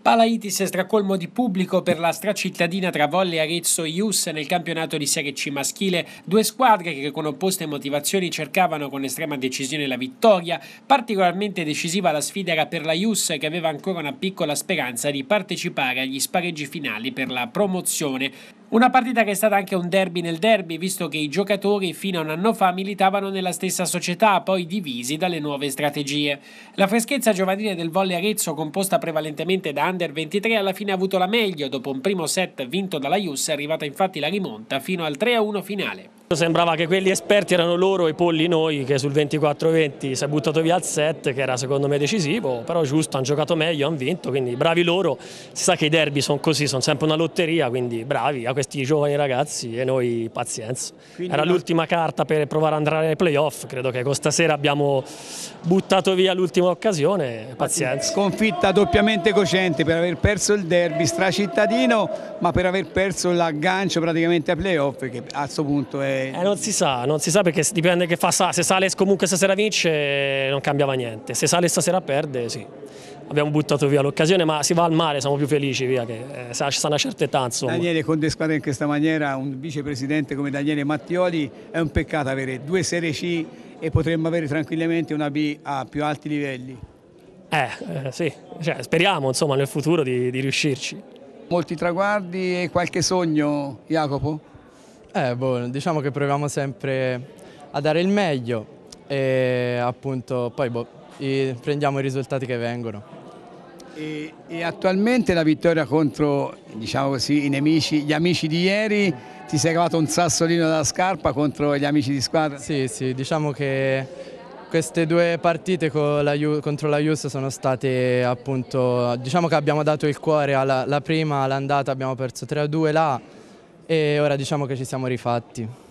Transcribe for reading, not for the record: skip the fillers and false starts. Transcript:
Palaitis stracolmo di pubblico per la stracittadina tra Volley Arezzo e Ius nel campionato di Serie C maschile, due squadre che con opposte motivazioni cercavano con estrema decisione la vittoria. Particolarmente decisiva la sfida era per la Ius, che aveva ancora una piccola speranza di partecipare agli spareggi finali per la promozione. Una partita che è stata anche un derby nel derby, visto che i giocatori fino a un anno fa militavano nella stessa società, poi divisi dalle nuove strategie. La freschezza giovanile del Volley Arezzo, composta prevalentemente da Under 23, alla fine ha avuto la meglio. Dopo un primo set vinto dalla Ius è arrivata infatti la rimonta fino al 3-1 finale. Sembrava che quelli esperti erano loro e i polli noi, che sul 24-20 si è buttato via il set, che era secondo me decisivo, però giusto, hanno giocato meglio, hanno vinto, quindi bravi loro. Si sa che i derby sono così, sono sempre una lotteria, quindi bravi a questi giovani ragazzi e noi pazienza. Era l'ultima carta per provare ad andare ai playoff, credo che con stasera abbiamo buttato via l'ultima occasione, pazienza. Sconfitta doppiamente cocente per aver perso il derby stracittadino, ma per aver perso l'aggancio praticamente ai playoff, che a questo punto è... non si sa perché dipende che fa, se sale comunque stasera vince non cambiava niente, se sale stasera perde sì. Abbiamo buttato via l'occasione, ma si va al mare, siamo più felici via, che sta una certa età insomma. Daniele, con due squadre in questa maniera, un vicepresidente come Daniele Mattioli, è un peccato avere due Serie C e potremmo avere tranquillamente una B a più alti livelli. Sì, cioè, speriamo insomma nel futuro di riuscirci. Molti traguardi e qualche sogno, Jacopo? Diciamo che proviamo sempre a dare il meglio e appunto poi prendiamo i risultati che vengono. E attualmente la vittoria contro, diciamo così, gli amici di ieri, ti sei cavato un sassolino dalla scarpa contro gli amici di squadra? Sì, diciamo che queste due partite contro la Ius sono state appunto, diciamo che abbiamo dato il cuore, la prima all'andata abbiamo perso 3-2 là e ora diciamo che ci siamo rifatti.